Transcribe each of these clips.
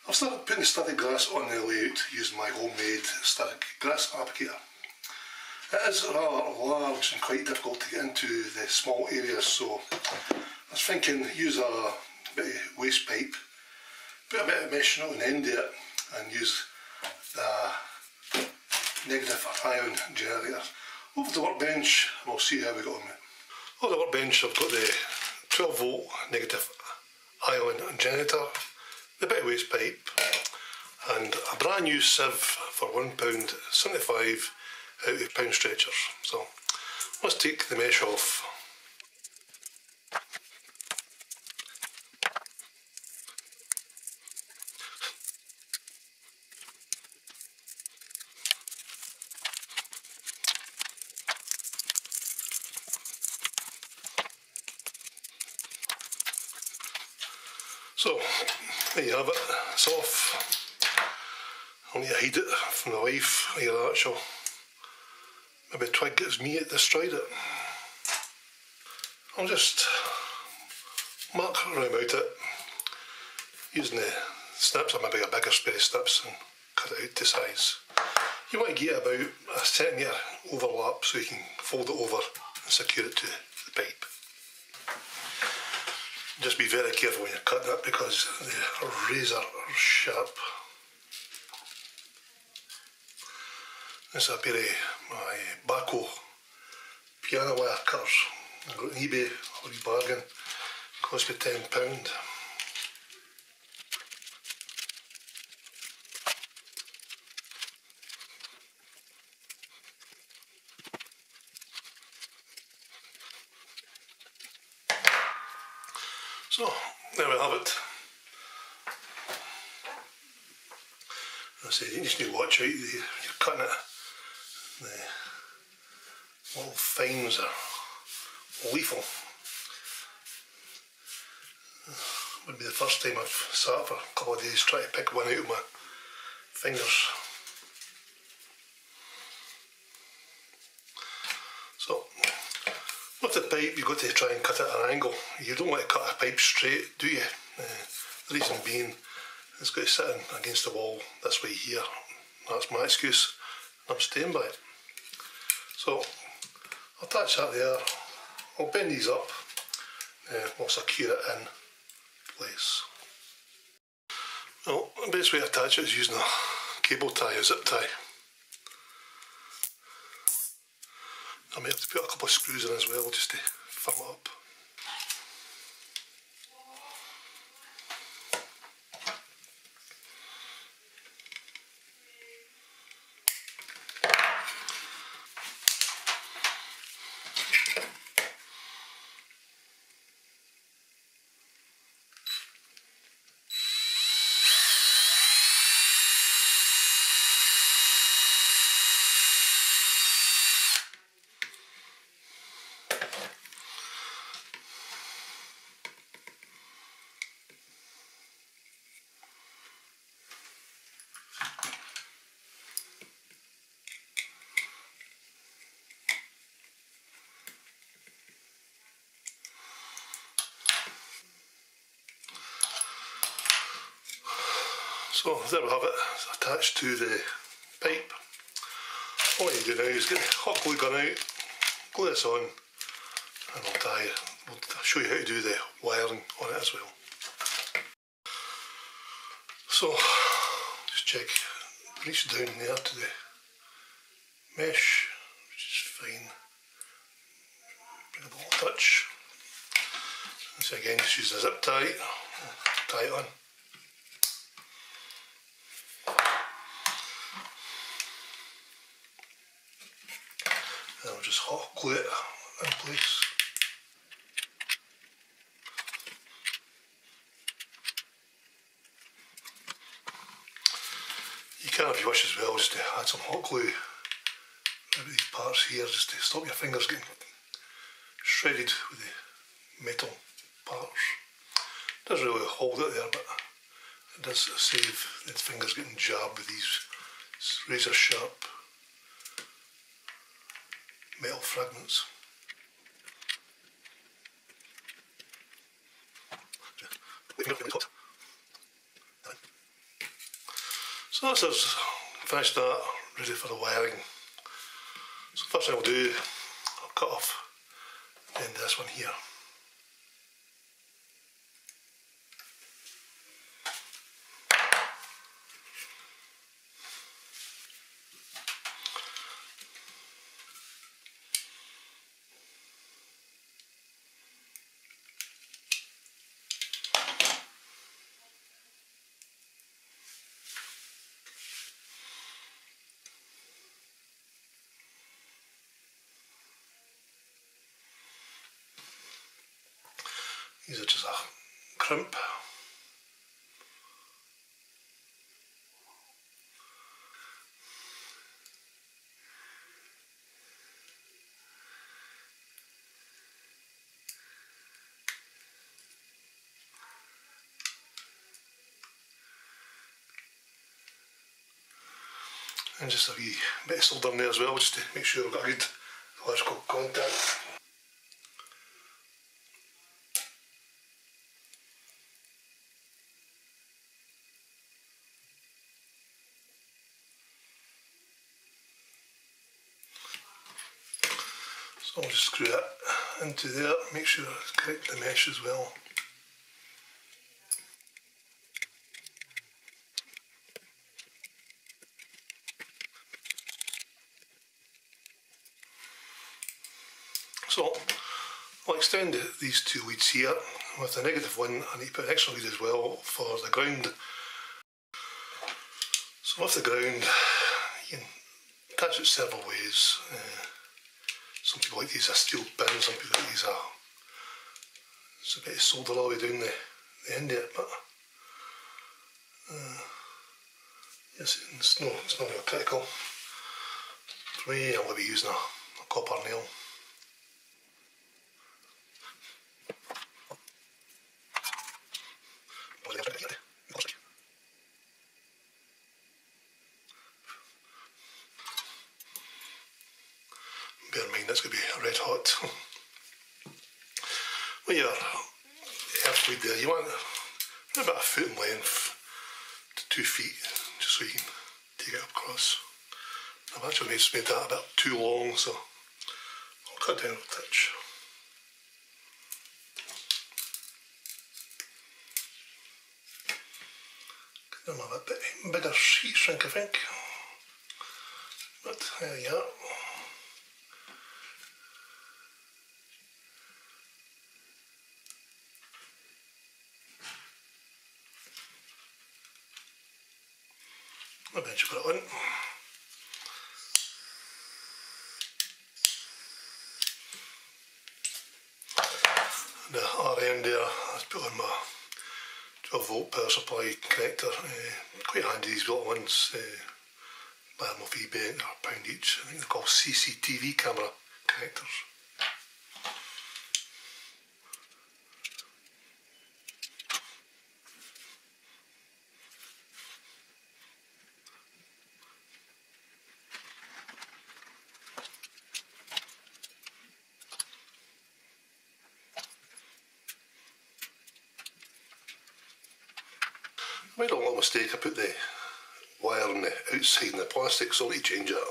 I've started putting static grass on the layout using my homemade static grass applicator. It is rather large and quite difficult to get into the small areas, so I was thinking use a bit of waste pipe, put a bit of mesh on the end of it and use the negative ion generator. Over the workbench and we'll see how we got on with it. On the workbench I've got the 12 volt negative ion generator, the bit of waste pipe and a brand new sieve for £1.75 out of pound stretchers. So let's take the mesh off. So there you have it, it's off. I'll need to hide it from the wife. Like that, she'll maybe twig gets me to destroy it. I'll just mark around about it using the snips, or maybe a bigger spare of snips, and cut it out to size. You want to get about a centimetre overlap so you can fold it over and secure it to the pipe. Just be very careful when you're cutting it because the razor are sharp. This is a pair of my Bahco piano wire cutters. I got on eBay, a wee bargain, cost me £10. So, there we have it. I say, you just need to watch out, you're cutting it. The little fines are lethal. Would be the first time I've sat for a couple of days trying to pick one out of my fingers. So, with the pipe you've got to try and cut it at an angle. You don't want to cut a pipe straight, do you? The reason being, it's got to sit in against the wall this way here. That's my excuse, I'm staying by it. So, I'll attach that there, I'll bend these up, we'll secure it in place. Well, the best way to attach it is using a cable tie, a zip tie. I may have to put a couple of screws in as well just to firm it up. So there we have it, it's attached to the pipe. All you do now is get the hot glue gun out, glue this on, and we'll show you how to do the wiring on it as well. So just check, reach down there to the mesh, which is fine. Bring a little touch. And so again, just use a zip tie, tie it on. And I'll just hot glue it in place. You can, if you wish as well, just to add some hot glue over these parts here, just to stop your fingers getting shredded with the metal parts. It doesn't really hold it there, but it does save the fingers getting jabbed with these razor sharp metal fragments. So that's us finished that, ready for the wiring. So first thing I'll do, I'll cut off the end of this one here. These are just a crimp. And just a wee bit of solder in there as well, just to make sure I've got a good electrical contact. So I'll just screw that into there, make sure it's correctly mesh as well. So I'll extend these two leads here. With the negative one, I need to put an extra lead as well for the ground. So with the ground, you can attach it several ways. Some people like to use a steel pin, some people like to use it's a bit of solder all the way down the end of it, but yes, it's not real critical. For me, I'm going to be using a copper nail. Bear in mind that's going to be red hot. With your earth lead there, you want about a foot in length to 2 feet, just so you can take it across. I've actually made that a bit too long, so I'll cut down a touch. Give them a bit bigger sheet shrink, I think. But there you are. Eventually put it on. The RN there, I put on my 12 volt power supply connector. Quite handy, these little ones. Buy them off eBay, they're £1 each. I think they're called CCTV camera connectors. I made a little mistake, I put the wire on the outside in the plastic, so I'll need to change that.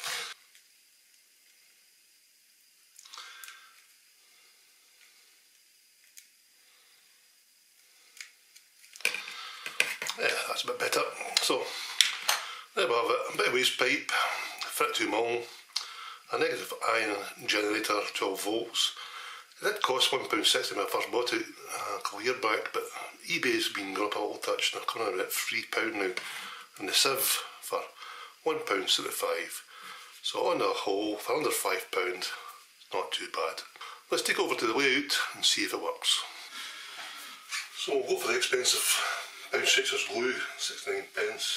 Yeah, that's a bit better. So, there we have it, a bit of waste pipe, 32mm, a negative ion generator, 12 volts. It did cost £1.60 when I first bought it a couple of years back, but eBay's been going up a little touch and they're coming in about £3 now. And the sieve for £1.75. So on the whole, for under £5, it's not too bad. Let's take over to the layout and see if it works. So we'll go for the expensive Pound Stitchers glue, 69p.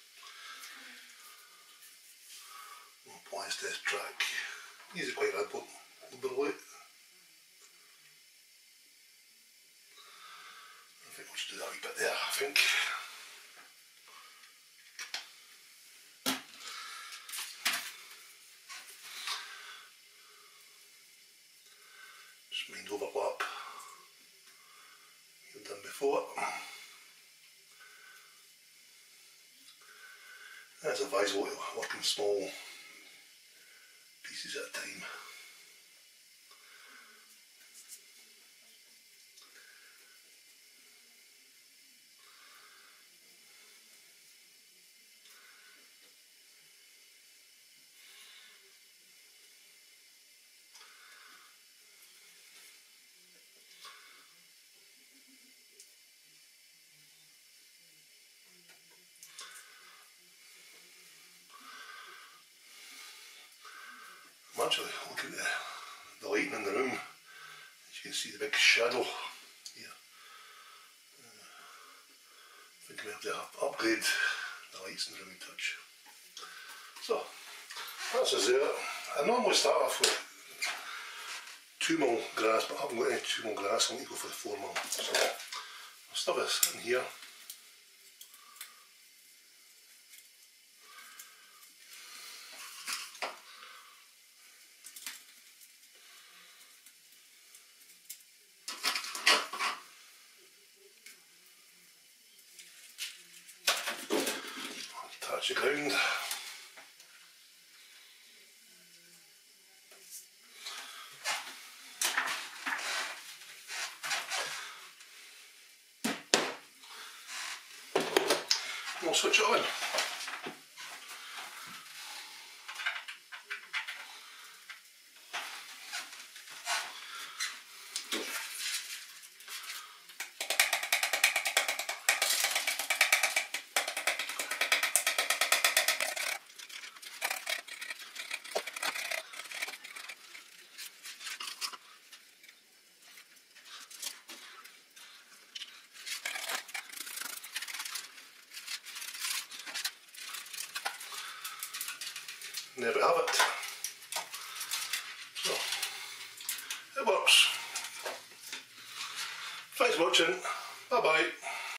Applies to this track. Easy quite rapid, below it. I think we'll just do that a wee bit there, I think. Just mind overlap. You've done before. It's advisable to work in small pieces at a time. I'm actually looking at the lighting in the room. As you can see, the big shadow here. I think we have to upgrade the lights in the room a touch. So, that's us there. I normally start off with 2mm grass, but I haven't got any 2mm grass. I need to go for the 4mm. So, I'll stuff this in here. Touch the ground. And we'll switch it on. And there we have it. So, it works. Thanks for watching. Bye bye.